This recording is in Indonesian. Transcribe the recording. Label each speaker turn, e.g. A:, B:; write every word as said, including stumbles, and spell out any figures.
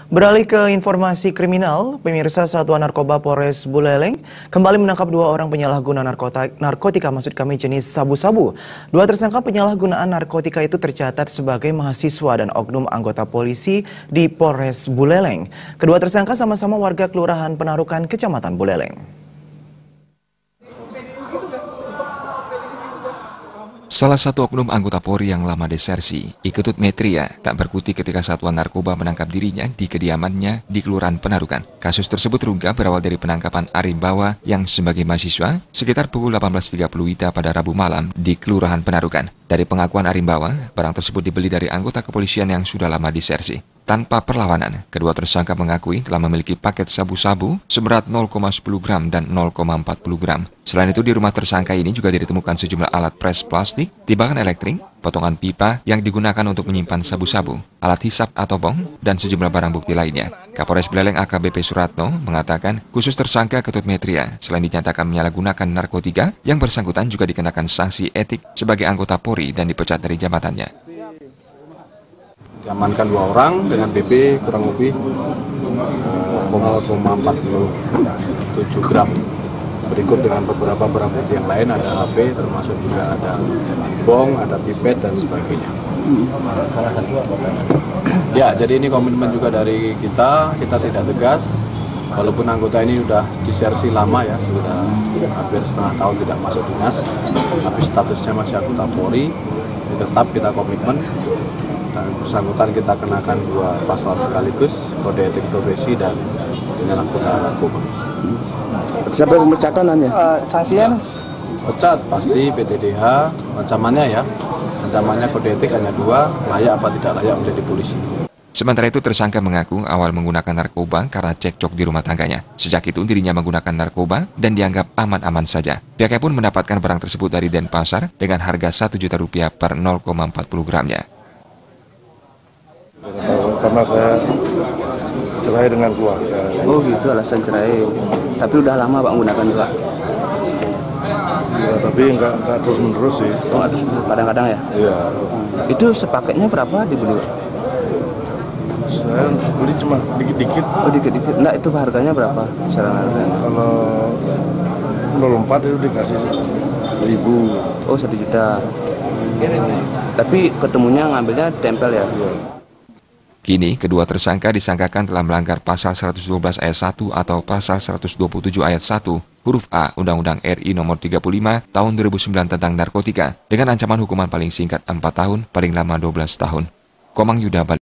A: Beralih ke informasi kriminal, pemirsa Satuan Narkoba Polres Buleleng kembali menangkap dua orang penyalahguna narkotika, narkotika maksud kami jenis sabu-sabu. Dua tersangka penyalahgunaan narkotika itu tercatat sebagai mahasiswa dan oknum anggota polisi di Polres Buleleng. Kedua tersangka sama-sama warga Kelurahan Penarukan, Kecamatan Buleleng.
B: Salah satu oknum anggota Polri yang lama desersi, Iketut Metria, tak berkutik ketika Satuan Narkoba menangkap dirinya di kediamannya di Kelurahan Penarukan. Kasus tersebut terungkap berawal dari penangkapan Arimbawa yang sebagai mahasiswa sekitar pukul delapan belas tiga puluh W I B pada Rabu malam di Kelurahan Penarukan. Dari pengakuan Arimbawa, barang tersebut dibeli dari anggota kepolisian yang sudah lama desersi. Tanpa perlawanan, kedua tersangka mengakui telah memiliki paket sabu-sabu seberat nol koma sepuluh gram dan nol koma empat puluh gram. Selain itu, di rumah tersangka ini juga ditemukan sejumlah alat pres plastik, timbangan elektrik, potongan pipa yang digunakan untuk menyimpan sabu-sabu, alat hisap atau bong, dan sejumlah barang bukti lainnya. Kapolres Buleleng A K B P Suratno mengatakan khusus tersangka Ketut Metria selain dinyatakan menyalahgunakan narkotika, yang bersangkutan juga dikenakan sanksi etik sebagai anggota Polri dan dipecat dari jabatannya.
C: Diamankan dua orang dengan B B kurang lebih nol koma empat puluh tujuh gram. Berikut dengan beberapa barang bukti yang lain, ada H P, termasuk juga ada bong, ada pipet, dan sebagainya. Ya, jadi ini komitmen juga dari kita, kita tidak tegas. Walaupun anggota ini sudah disersi lama ya, sudah hampir setengah tahun tidak masuk dinas, tapi statusnya masih anggota Polri, tetap kita komitmen. Dan bersangkutan kita kenakan dua pasal sekaligus, kode etik profesi dan penyalahgunaan narkoba.
D: Sampai pemecatan hanya?
E: Uh, sanksinya?
C: Pecat pasti P T D H, ancamannya ya, ancamannya kode etik hanya dua, layak apa tidak layak menjadi polisi.
B: Sementara itu, tersangka mengaku awal menggunakan narkoba karena cekcok di rumah tangganya. Sejak itu dirinya menggunakan narkoba dan dianggap aman-aman saja. Pihaknya pun mendapatkan barang tersebut dari Denpasar dengan harga satu juta rupiah per nol koma empat puluh gramnya.
D: Karena saya cerai dengan keluarga.
E: Oh gitu, alasan cerai. Tapi udah lama Pak menggunakan juga?
D: Ya, tapi enggak, enggak terus-menerus sih.
E: Oh, terus kadang-kadang ya?
D: Iya.
E: Hmm. Itu sepaketnya berapa dibeli Pak?
D: Saya beli cuma dikit-dikit.
E: Oh dikit-dikit. Enggak, itu harganya berapa? Misalnya harganya?
D: Kalau nol empat itu dikasih ribu.
E: Oh satu juta. Tapi ketemunya ngambilnya tempel ya?
D: Iya.
B: Kini, kedua tersangka disangkakan telah melanggar pasal seratus dua belas ayat satu atau pasal seratus dua puluh tujuh ayat satu, huruf A, Undang-Undang R I nomor tiga puluh lima tahun dua ribu sembilan tentang narkotika, dengan ancaman hukuman paling singkat empat tahun, paling lama dua belas tahun. Komang Yuda, Bali.